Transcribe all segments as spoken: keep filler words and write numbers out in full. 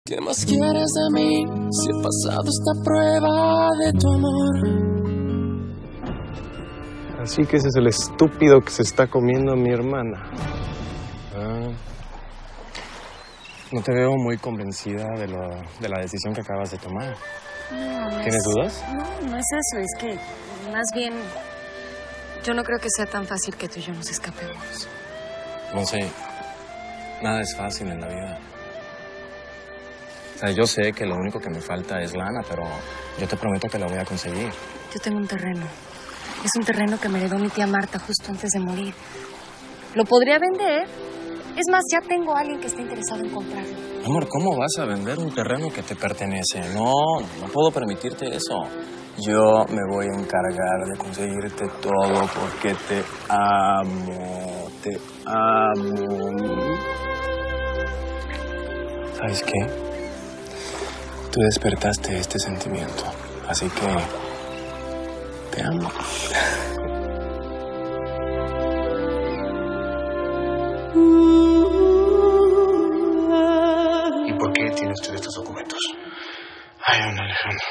¿Qué más quieres de mí si he pasado esta prueba de tu amor? Así que ese es el estúpido que se está comiendo a mi hermana. Ah, no te veo muy convencida de, lo, de la decisión que acabas de tomar. No, no ¿Tienes es, dudas? No, no es eso. Es que más bien yo no creo que sea tan fácil que tú y yo nos escapemos. No sé. Nada es fácil en la vida. O sea, yo sé que lo único que me falta es lana, pero yo te prometo que la voy a conseguir. Yo tengo un terreno. Es un terreno que me heredó mi tía Marta justo antes de morir. Lo podría vender. Es más, ya tengo a alguien que está interesado en comprarlo. Amor, ¿cómo vas a vender un terreno que te pertenece? No, no puedo permitirte eso. Yo me voy a encargar de conseguirte todo porque te amo, te amo. ¿Sabes qué? Tú despertaste este sentimiento, así que te amo. ¿Y por qué tiene usted estos documentos? Ay, don Alejandro.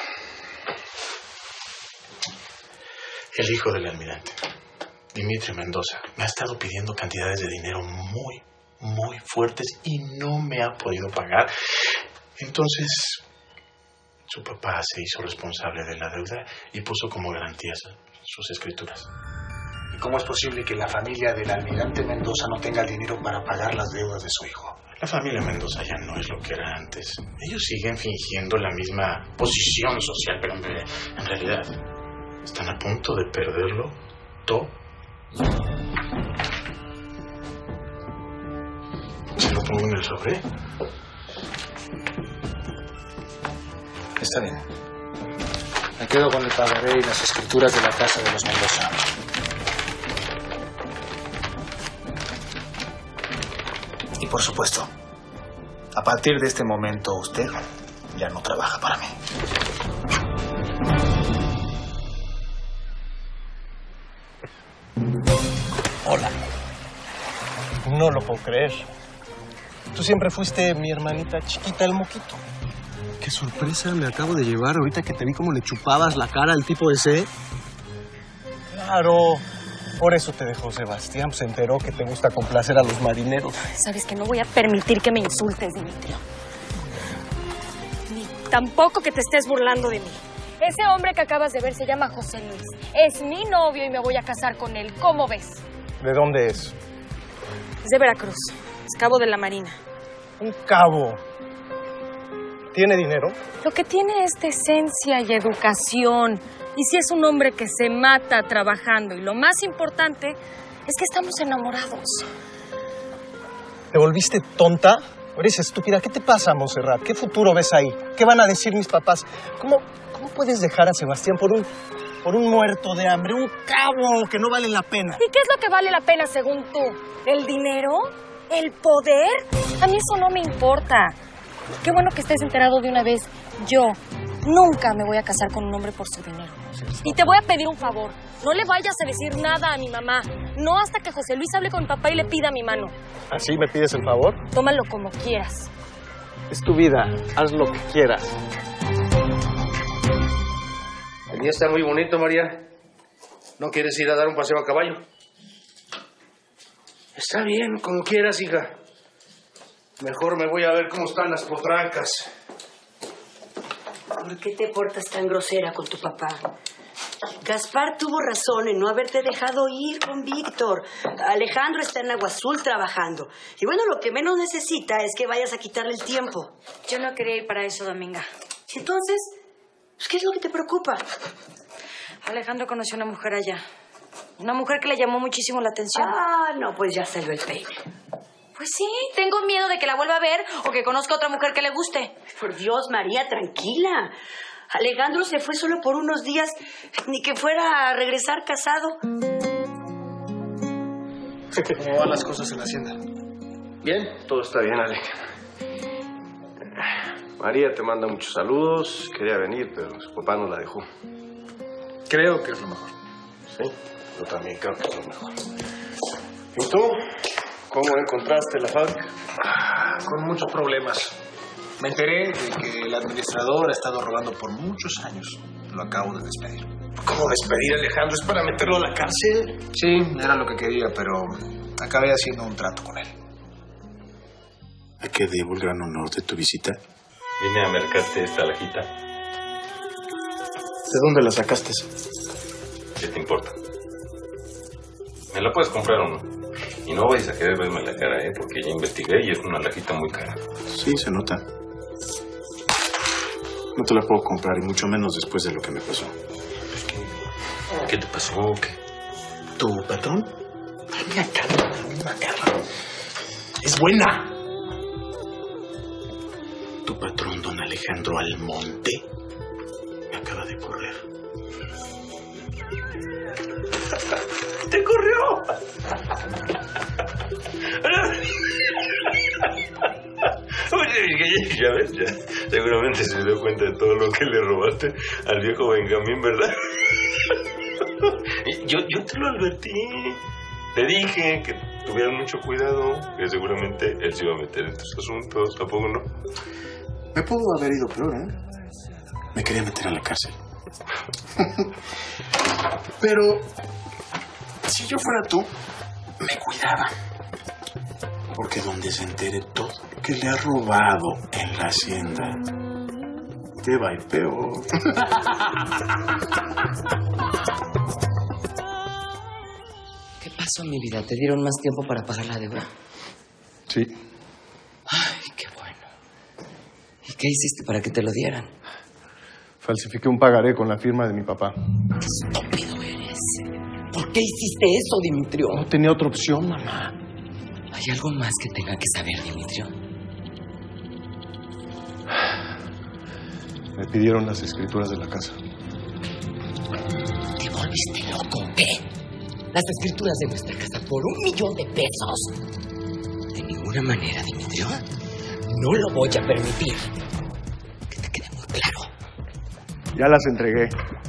El hijo del almirante, Dimitri Mendoza, me ha estado pidiendo cantidades de dinero muy, muy fuertes y no me ha podido pagar. Entonces, su papá se hizo responsable de la deuda y puso como garantías sus escrituras. ¿Y cómo es posible que la familia del almirante Mendoza no tenga el dinero para pagar las deudas de su hijo? La familia Mendoza ya no es lo que era antes. Ellos siguen fingiendo la misma posición social, pero en, en realidad están a punto de perderlo todo. ¿Se lo pongo en el sobre? Está bien. Me quedo con el pagaré y las escrituras de la casa de los Mendoza. Y por supuesto, a partir de este momento usted ya no trabaja para mí. Hola. No lo puedo creer. Tú siempre fuiste mi hermanita chiquita, el moquito. Qué sorpresa me acabo de llevar ahorita que te vi cómo le chupabas la cara al tipo ese. Claro. Por eso te dejó Sebastián. Se enteró que te gusta complacer a los marineros. Sabes que no voy a permitir que me insultes, Dimitri. Ni tampoco que te estés burlando de mí. Ese hombre que acabas de ver se llama José Luis. Es mi novio y me voy a casar con él. ¿Cómo ves? ¿De dónde es? Es de Veracruz. Es cabo de la Marina. Un cabo. ¿Tiene dinero? Lo que tiene es decencia y educación. Y si es un hombre que se mata trabajando. Y lo más importante es que estamos enamorados. ¿Te volviste tonta? ¿Eres estúpida? ¿Qué te pasa, Monserrat? ¿Qué futuro ves ahí? ¿Qué van a decir mis papás? ¿Cómo, cómo puedes dejar a Sebastián por un, por un muerto de hambre? Un cabo que no vale la pena. ¿Y qué es lo que vale la pena según tú? ¿El dinero? ¿El poder? A mí eso no me importa. Qué bueno que estés enterado de una vez. Yo nunca me voy a casar con un hombre por su dinero. Y te voy a pedir un favor. No le vayas a decir nada a mi mamá. No hasta que José Luis hable con mi papá y le pida mi mano. ¿Así me pides el favor? Tómalo como quieras. Es tu vida. Haz lo que quieras. El día está muy bonito, María. ¿No quieres ir a dar un paseo a caballo? Está bien, como quieras, hija. Mejor me voy a ver cómo están las potrancas. ¿Por qué te portas tan grosera con tu papá? Gaspar tuvo razón en no haberte dejado ir con Víctor. Alejandro está en Agua Azul trabajando. Y bueno, lo que menos necesita es que vayas a quitarle el tiempo. Yo no quería ir para eso, Dominga. ¿Y entonces? ¿Qué es lo que te preocupa? Alejandro conoció a una mujer allá. Una mujer que le llamó muchísimo la atención. Ah, no, pues ya salió el peine. Pues sí, tengo miedo de que la vuelva a ver o que conozca a otra mujer que le guste. Por Dios, María, tranquila. Alejandro se fue solo por unos días, ni que fuera a regresar casado. ¿Cómo van las cosas en la hacienda? Bien, todo está bien, Ale. María te manda muchos saludos. Quería venir, pero su papá no la dejó. Creo que es lo mejor. Sí, yo también creo que es lo mejor. ¿Y tú? ¿Cómo encontraste la fábrica? Con muchos problemas. Me enteré de que el administrador ha estado robando por muchos años. Lo acabo de despedir. ¿Cómo despedir a Alejandro? ¿Es para meterlo a la cárcel? Sí, era lo que quería, pero acabé haciendo un trato con él. ¿A qué debo el gran honor de tu visita? Vine a mercarte esta alajita. ¿De dónde la sacaste? ¿Qué te importa? ¿Me la puedes comprar o no? Y no vayas a querer verme la cara, ¿eh? Porque ya investigué y es una alajita muy cara. Sí, se nota. No te la puedo comprar, y mucho menos después de lo que me pasó. ¿Qué te pasó o qué? ¿Tu patrón? Ay, mira, Carla, la misma Carla. ¡Es buena! Tu patrón, don Alejandro Almonte, me acaba de correr. ¡Te corrió! Oye, ya ves, ya. Seguramente se dio cuenta de todo lo que le robaste al viejo Benjamín, ¿verdad? Yo, yo te lo advertí. Te dije que tuvieras mucho cuidado, que seguramente él se iba a meter en tus asuntos. ¿A poco no? Me pudo haber ido peor, ¿eh? Me quería meter a la cárcel. Pero si yo fuera tú, me cuidaba. Porque donde se entere todo lo que le ha robado en la hacienda, te va a ir peor. ¿Qué pasó, mi vida? ¿Te dieron más tiempo para pagar la deuda? Sí. Ay, qué bueno. ¿Y qué hiciste para que te lo dieran? Falsifiqué un pagaré con la firma de mi papá. ¡Qué estúpido eres! ¿Por qué hiciste eso, Dimitrio? No tenía otra opción, mamá. ¿Hay algo más que tenga que saber, Dimitrio? Me pidieron las escrituras de la casa. ¿Te volviste loco o qué? Las escrituras de nuestra casa por un millón de pesos. De ninguna manera, Dimitrio. No lo voy a permitir. Que te quede muy claro. Ya las entregué.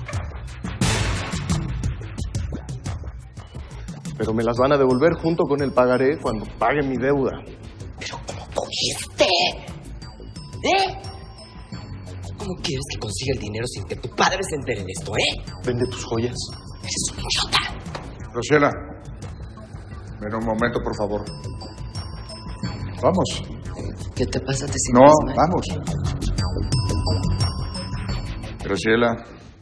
Pero me las van a devolver junto con el pagaré cuando pague mi deuda. ¿Pero cómo pudiste? ¿Eh? ¿Cómo quieres que consiga el dinero sin que tu padre se entere de esto, eh? Vende tus joyas. Eres un idiota. Graciela, ven un momento, por favor. Vamos. ¿Qué te pasa? ¿Te sientes No, mal? vamos. Graciela,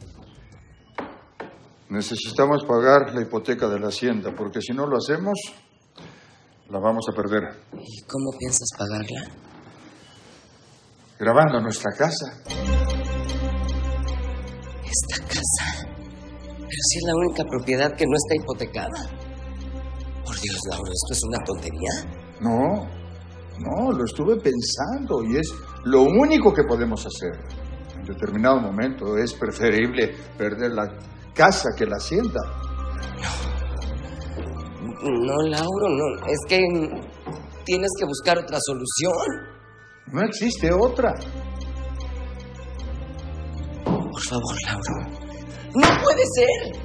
necesitamos pagar la hipoteca de la hacienda, porque si no lo hacemos, la vamos a perder. ¿Y cómo piensas pagarla? Grabando nuestra casa. ¿Esta casa? Pero si es la única propiedad que no está hipotecada. Por Dios, Laura, ¿esto es una tontería? No, no, lo estuve pensando y es lo único que podemos hacer. En determinado momento es preferible perder la casa que la hacienda. No, Lauro, no. Es que tienes que buscar otra solución. No existe otra. Por favor, Lauro. ¡No puede ser!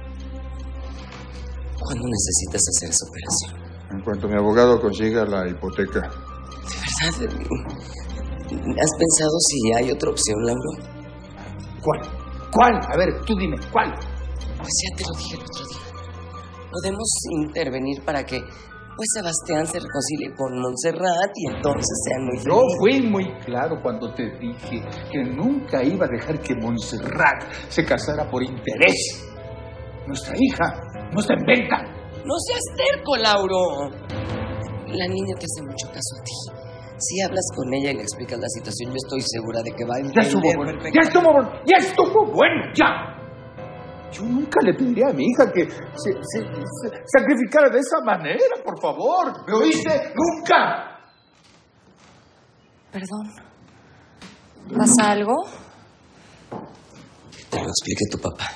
¿Cuándo necesitas hacer esa operación? En cuanto mi abogado consiga la hipoteca. ¿De verdad? ¿Has pensado si hay otra opción, Lauro? ¿Cuál? ¿Cuál? A ver, tú dime, ¿cuál? Pues ya te lo dije el otro día. Podemos intervenir para que pues Sebastián se reconcilie con Montserrat y entonces sean muy felices. Yo fui muy claro cuando te dije que nunca iba a dejar que Montserrat se casara por interés. Nuestra hija no está en venta. No seas terco, Lauro. La niña te hace mucho caso a ti. Si hablas con ella y le explicas la situación, yo estoy segura de que va a entender. Ya estuvo bueno, ya estuvo bueno, ya estuvo bueno, ya. Yo nunca le pediría a mi hija que se, se, se sacrificara de esa manera, por favor. ¿Me oíste? ¡Nunca! Perdón. ¿Pasa algo? Te lo explique tu papá.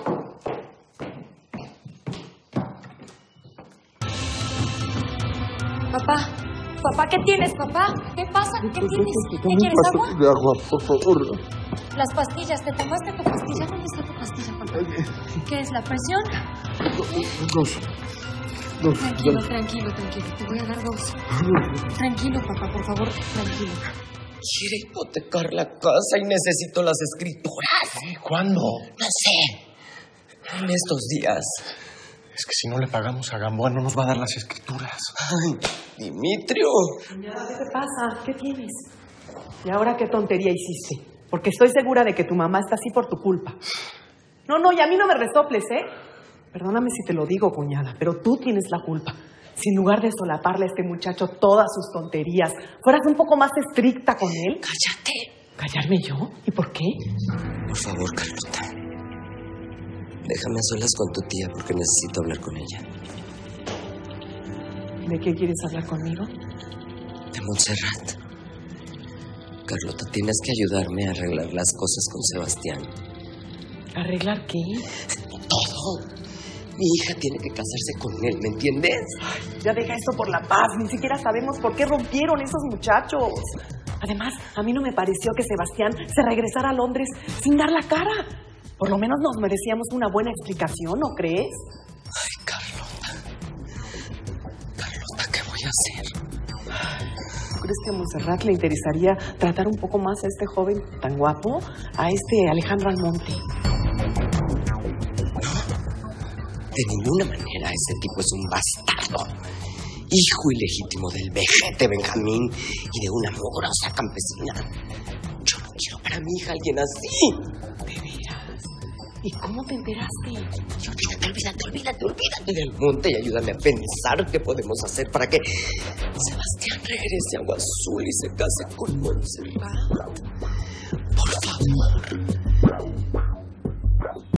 Papá, papá, ¿qué tienes, papá? ¿Qué pasa? ¿Qué tienes? ¿Qué quieres, agua? De agua, por favor. Las pastillas, ¿te tomaste tu pastilla? ¿Dónde está tu pastilla, papá? ¿Qué es, la presión? Dos. Dos. Tranquilo, tranquilo, tranquilo. Te voy a dar dos. Tranquilo, papá, por favor, tranquilo. quiere hipotecar la casa y necesito las escrituras. ¿Cuándo? No sé. En estos días. Es que si no le pagamos a Gamboa no nos va a dar las escrituras. Ay, Dimitrio. Cuñada, ¿qué te pasa? ¿Qué tienes? ¿Y ahora qué tontería hiciste? Porque estoy segura de que tu mamá está así por tu culpa. No, no, y a mí no me resoples, ¿eh? Perdóname si te lo digo, cuñada, pero tú tienes la culpa. Si en lugar de solaparle a este muchacho todas sus tonterías, fueras un poco más estricta con él. ¡Cállate! ¿Callarme yo? ¿Y por qué? Por favor, Carlota. Déjame a solas con tu tía porque necesito hablar con ella. ¿De qué quieres hablar conmigo? De Montserrat. Carlota, tienes que ayudarme a arreglar las cosas con Sebastián. ¿Arreglar qué? Todo. Mi hija tiene que casarse con él, ¿me entiendes? Ay, ya deja eso por la paz. Ni siquiera sabemos por qué rompieron esos muchachos. Además, a mí no me pareció que Sebastián se regresara a Londres sin dar la cara. Por lo menos nos merecíamos una buena explicación, ¿no crees? Ay, Carlota. Carlota, ¿qué voy a hacer? ¿Tú crees que a Montserrat le interesaría tratar un poco más a este joven tan guapo? A este Alejandro Almonte. De ninguna manera ese tipo es un bastardo. Hijo ilegítimo del vejete Benjamín y de una mugrosa campesina. Yo no quiero para mi hija alguien así. ¿De veras? ¿Y cómo te enteraste? Y olvídate, olvídate, olvídate, olvídate del monte y ayúdame a pensar qué podemos hacer para que Sebastián regrese a Agua Azul y se case con Montserrat.